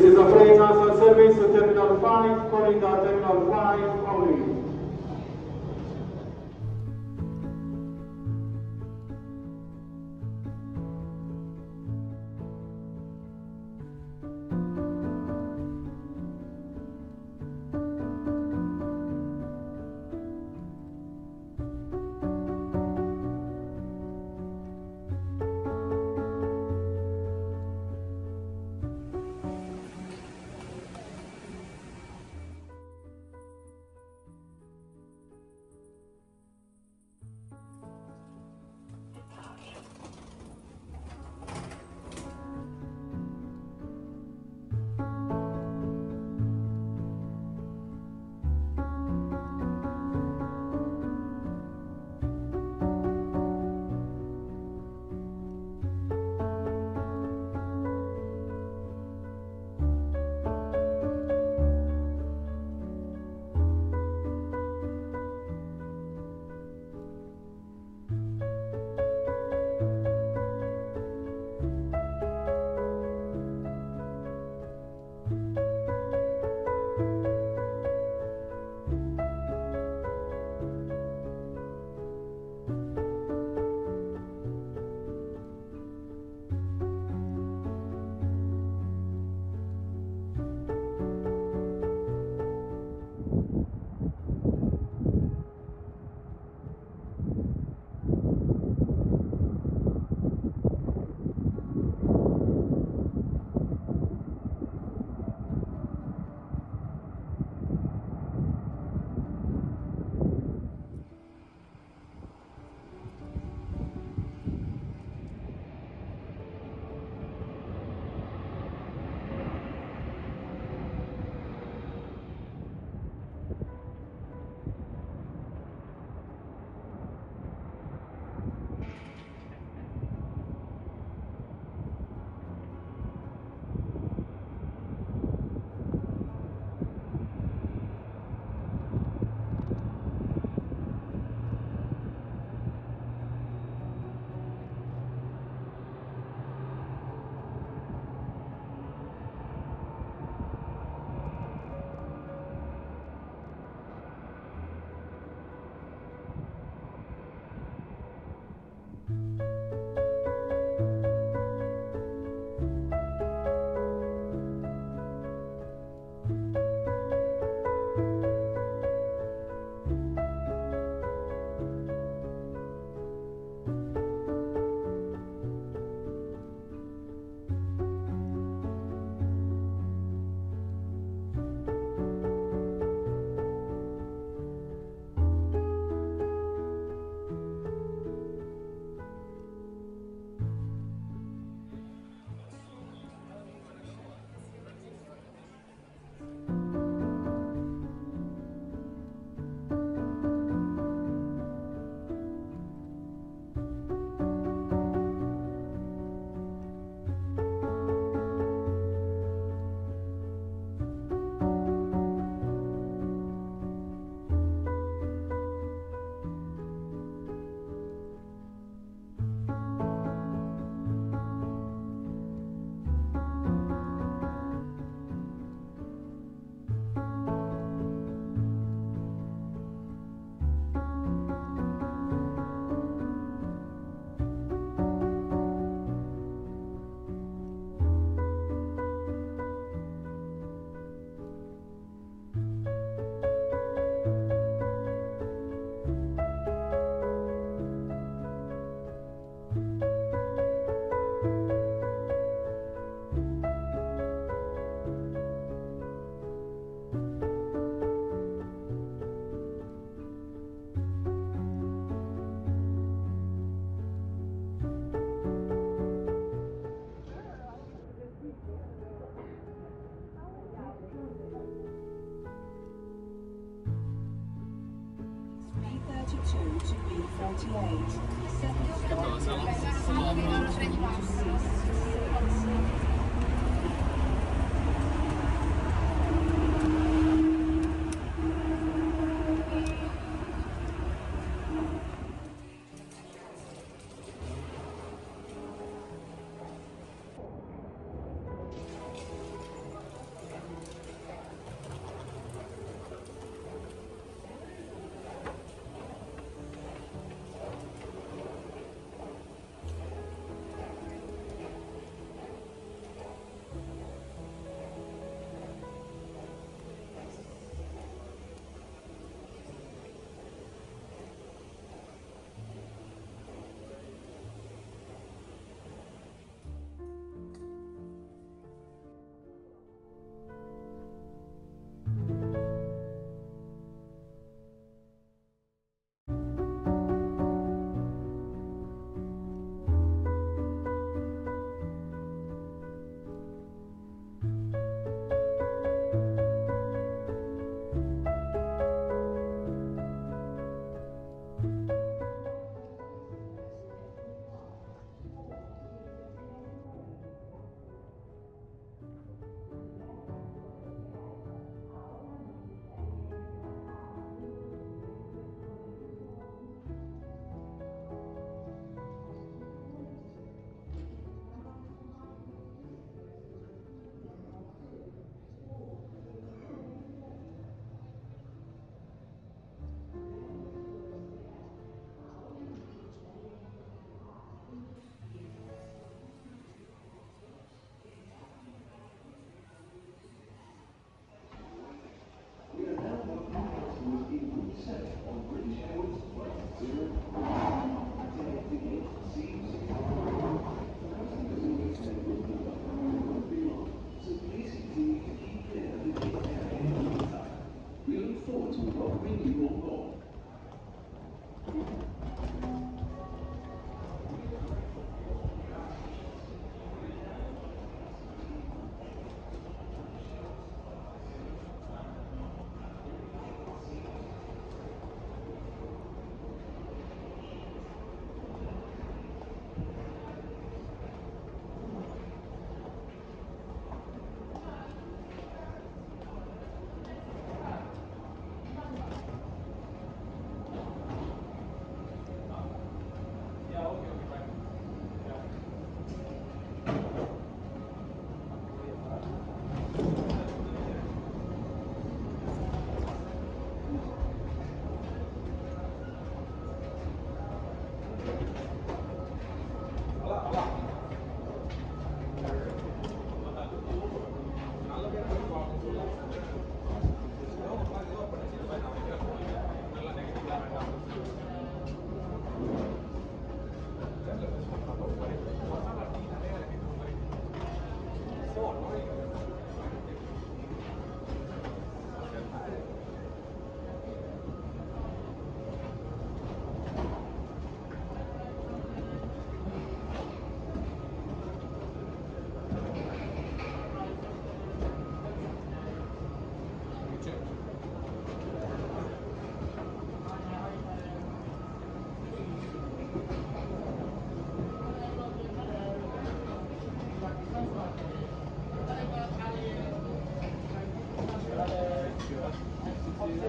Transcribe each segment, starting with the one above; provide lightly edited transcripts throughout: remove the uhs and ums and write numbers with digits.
is a flight transfer service to Terminal 5, calling the Terminal 5 only. to B38. Second stop,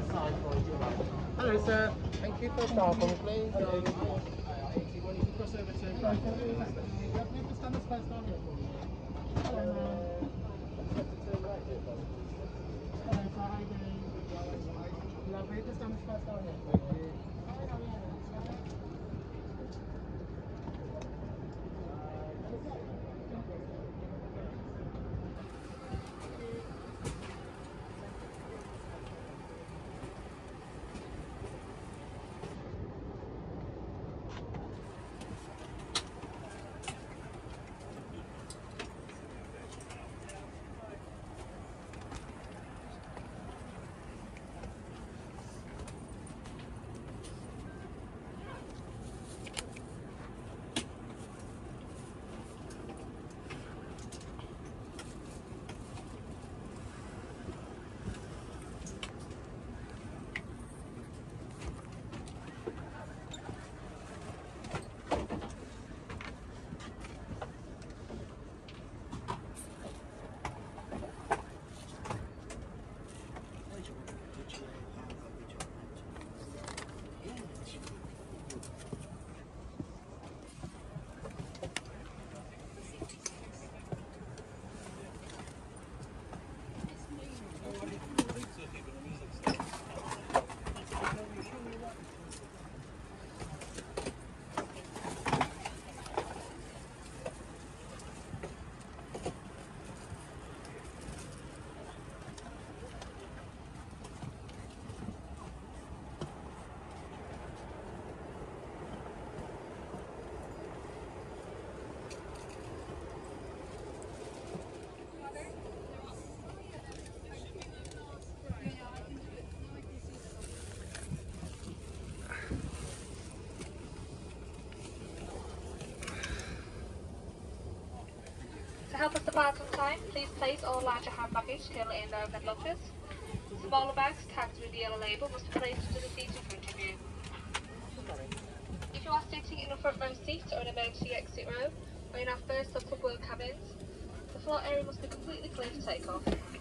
Hello, sir. Thank you for stopping, please. Cross over to stand this first on here for me. Hello, ma'am. Hello, sir. How you doing? Lovely. Just stand this first on here. Thank you. To help us depart on time, please place all larger hand baggage currently in the overhead lockers. Smaller bags tagged with the yellow label must be placed into the seat in front of you. If you are sitting in a front row seat or an emergency exit row, or in our first or club work cabins, the floor area must be completely clear for takeoff.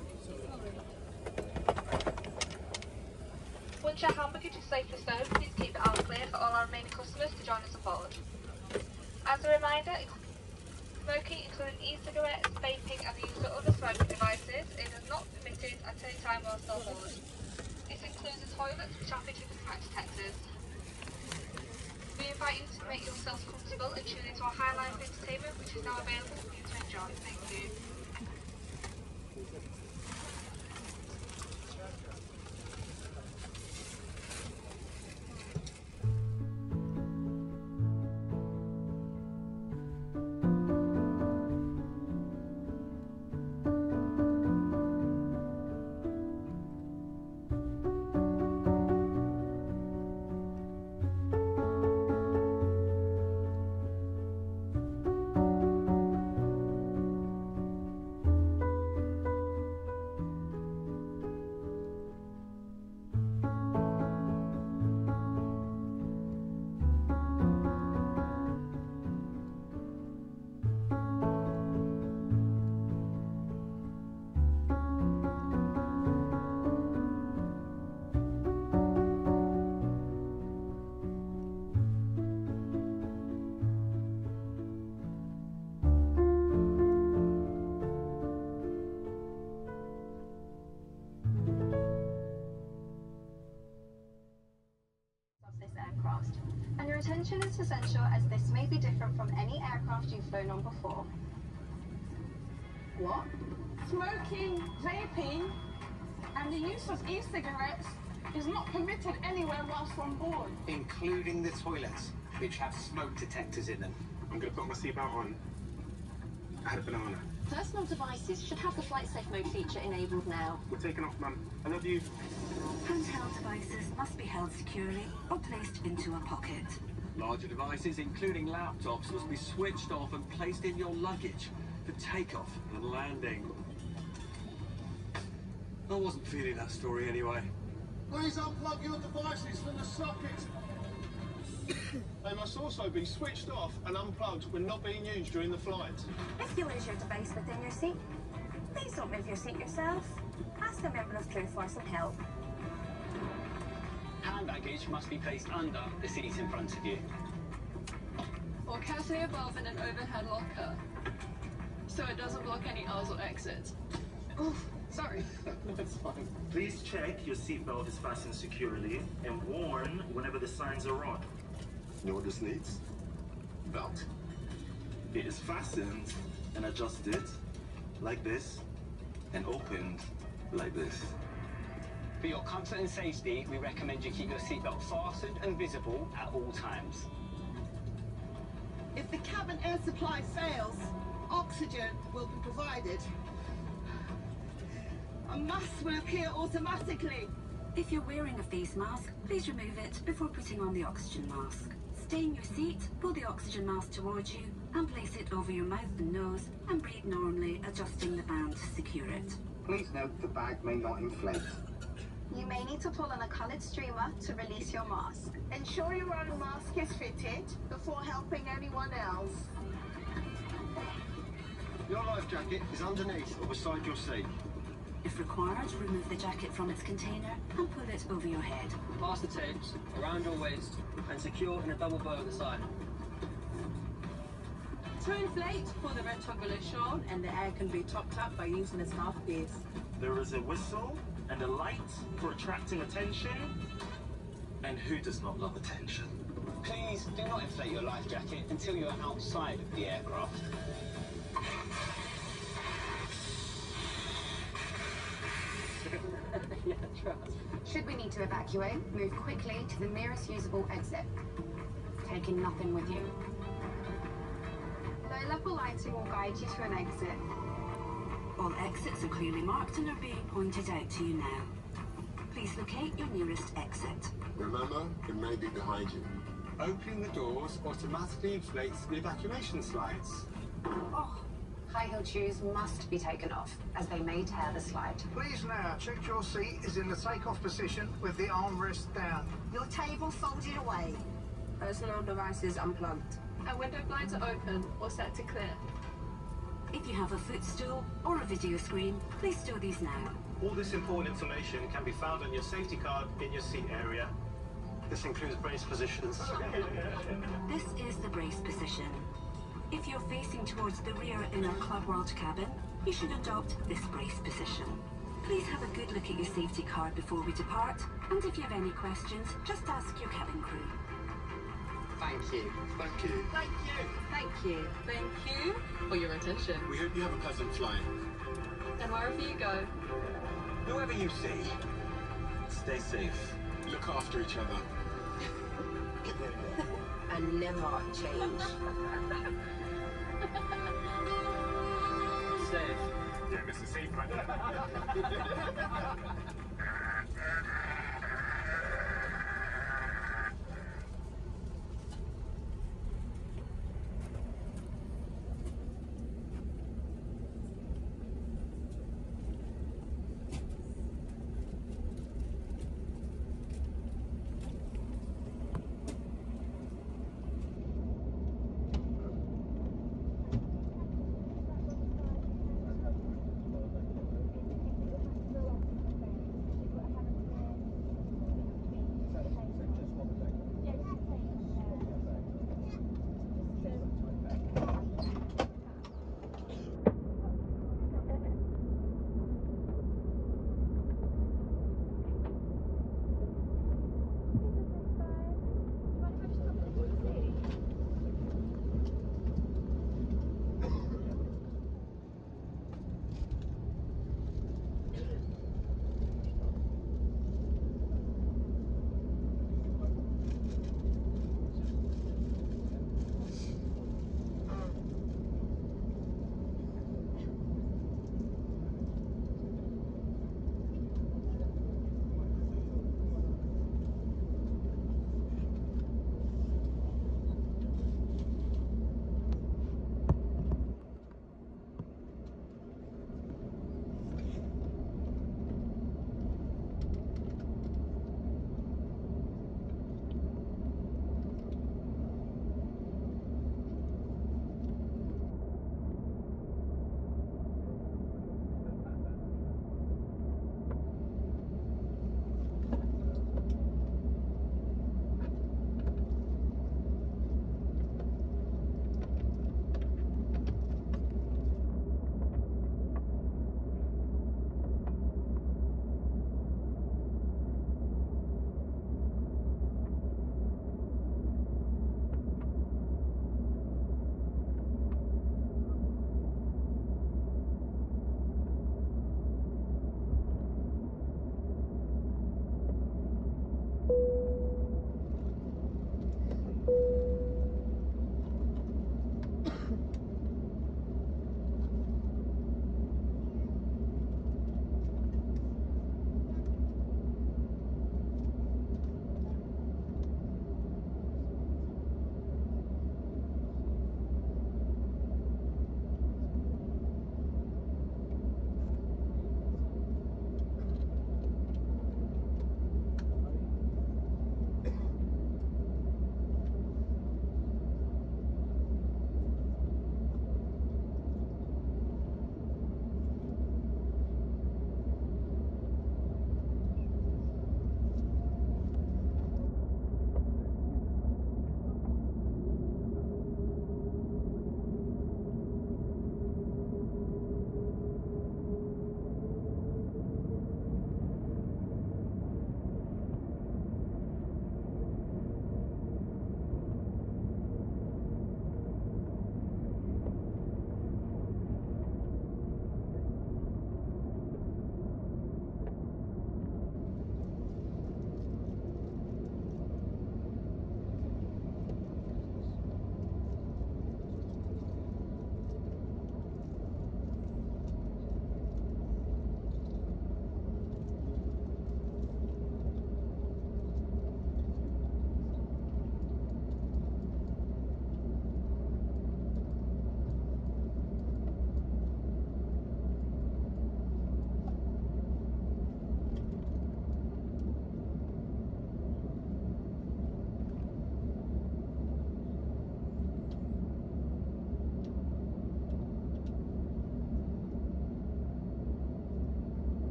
Once your hand baggage is safely stowed, please keep it aisle clear for all our remaining customers to join us on board. As a reminder, smoking, including e-cigarettes, vaping and the use of other smoking devices, is not permitted at any time whilst on board. This includes the toilets, which are fitted with smoke detectors. We invite you to make yourselves comfortable and tune into our high-line entertainment, which is now available for you to enjoy. Thank you. And your attention is essential as this may be different from any aircraft you've flown on before. What? Smoking, vaping, and the use of e-cigarettes is not permitted anywhere whilst on board. Including the toilets, which have smoke detectors in them. I'm going to put my seatbelt on. I had a banana. Personal devices should have the flight safe mode feature enabled now. We're taking off, Mum. I love you. Handheld devices must be held securely or placed into a pocket. Larger devices, including laptops, must be switched off and placed in your luggage for takeoff and landing. I wasn't feeling that story anyway. Please unplug your devices from the socket. They must also be switched off and unplugged when not being used during the flight. If you lose your device within your seat, please don't move your seat yourself. Ask a member of crew for some help. baggage must be placed under the seat in front of you. Or carefully above in an overhead locker, so it doesn't block any aisles or exits. Oof, sorry. That's fine. Please check your seatbelt is fastened securely and warn whenever the signs are on. You know what this needs? Belt. It is fastened and adjusted like this and opened like this. For your comfort and safety, we recommend you keep your seatbelt fastened and visible at all times. If the cabin air supply fails, oxygen will be provided. A mask will appear automatically. If you're wearing a face mask, please remove it before putting on the oxygen mask. Stay in your seat, pull the oxygen mask towards you and place it over your mouth and nose and breathe normally, adjusting the band to secure it. Please note the bag may not inflate. You may need to pull on a coloured streamer to release your mask. Ensure your own mask is fitted before helping anyone else. Your life jacket is underneath or beside your seat. If required, remove the jacket from its container and pull it over your head. Pass the tapes around your waist and secure in a double bow at the side. To inflate, pull the red toggle is shown and the air can be topped up by using its mouthpiece. There is a whistle and a light for attracting attention. And who does not love attention? Please do not inflate your life jacket until you are outside of the aircraft. Yeah, trust. Should we need to evacuate, move quickly to the nearest usable exit, taking nothing with you. Low-level lighting will guide you to an exit. All exits are clearly marked and are being pointed out to you now. Please locate your nearest exit. Remember, it may be behind you. Opening the doors automatically inflates the evacuation slides. Oh, high-heeled shoes must be taken off, as they may tear the slide. Please now check your seat is in the takeoff position with the armrest down. Your table folded away. Personal devices unplugged. And window blinds are open or set to clear. If you have a footstool or a video screen, please store these now. All this important information can be found on your safety card in your seat area. This includes brace positions. This is the brace position. If you're facing towards the rear inner Club World cabin, you should adopt this brace position. Please have a good look at your safety card before we depart, and if you have any questions, just ask your cabin crew. Thank you. Thank you. Thank you. Thank you. Thank you for your attention. We hope you have a pleasant flight. And wherever you go, Whoever you see, stay safe. Look after each other. And never change. Safe. Yeah, this is safe right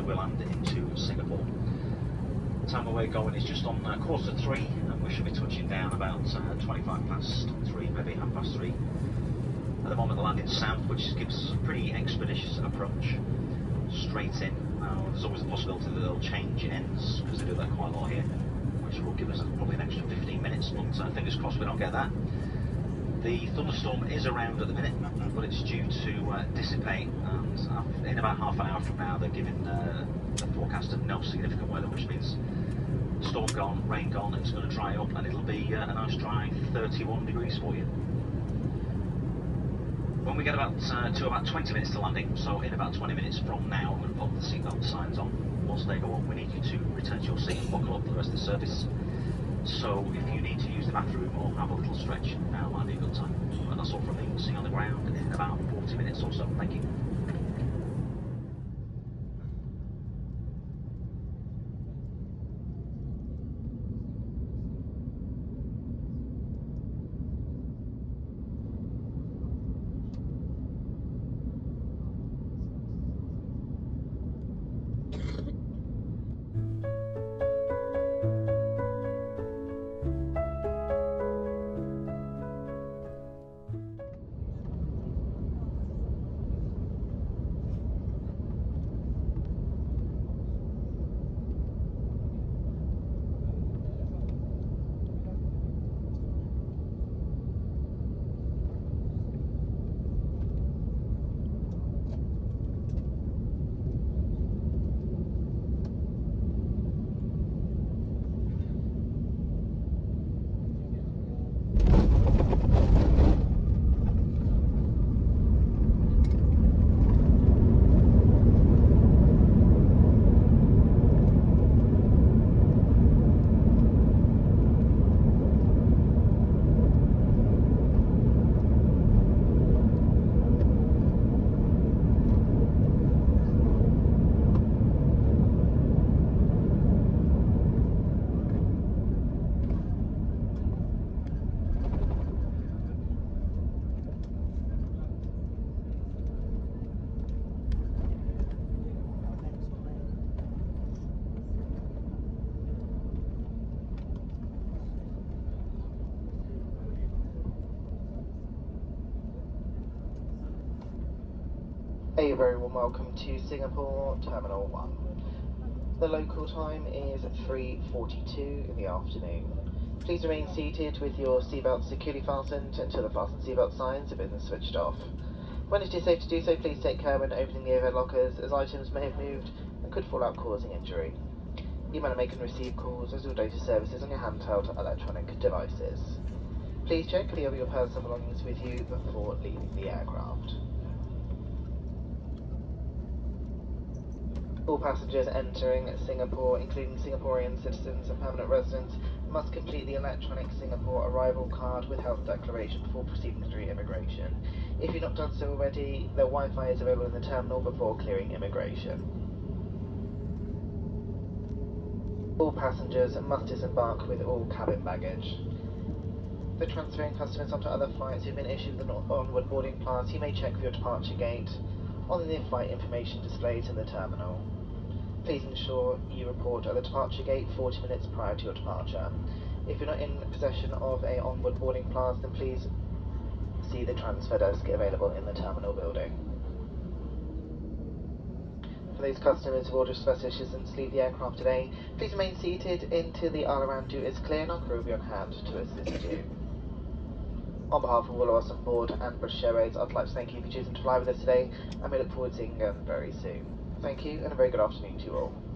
we'll land into Singapore. The time we're going is just on 2:45, and we should be touching down about 3:25, maybe 3:30. At the moment the landing's south, which gives a pretty expeditious approach, straight in. Now there's always a possibility that they'll change ends, because they do that quite a lot here, which will give us probably an extra 15 minutes, but fingers crossed we don't get that. The thunderstorm is around at the minute, but it's due to dissipate, and in about half an hour from now they're giving the forecast of no significant weather, which means storm gone, rain gone, it's going to dry up, and it'll be a nice dry 31 degrees for you. When we get to about 20 minutes to landing, so in about 20 minutes from now, I'm going to pop the seatbelt signs on. Once they go on, we need you to return to your seat and buckle up for the rest of the service. So if you need to use the bathroom or have a little stretch, now might be a good time. And that's all from me. See you on the ground in about 40 minutes or so. Thank you. A very warm welcome to Singapore Terminal 1. The local time is 3:42 in the afternoon. Please remain seated with your seatbelt securely fastened until the fasten seatbelt signs have been switched off. When it is safe to do so, please take care when opening the overhead lockers, as items may have moved and could fall out, causing injury. Email and make and receive calls as your data services on your handheld electronic devices. Please check if you have your personal belongings with you before leaving the aircraft. All passengers entering Singapore, including Singaporean citizens and permanent residents, must complete the electronic Singapore arrival card with health declaration before proceeding through immigration. If you've not done so already, the Wi-Fi is available in the terminal before clearing immigration. All passengers must disembark with all cabin baggage. For transferring customers onto other flights who've been issued with an onward boarding pass, you may check for your departure gate on the flight information displays in the terminal. Please ensure you report at the departure gate 40 minutes prior to your departure. If you're not in possession of an onward boarding pass, then please see the transfer desk available in the terminal building. For those customers who ordered special assistance to leave the aircraft today, please remain seated until the aisle around you is clear and our crew will be on hand to assist you. On behalf of all of us on board and British Airways, I'd like to thank you for choosing to fly with us today, and we look forward to seeing you again very soon. Thank you, and a very good afternoon to you all.